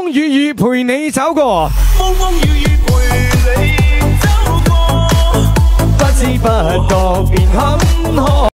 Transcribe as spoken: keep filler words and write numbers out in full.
風雨雨陪你走過， 風風雨雨陪你走過， 不知不覺便很。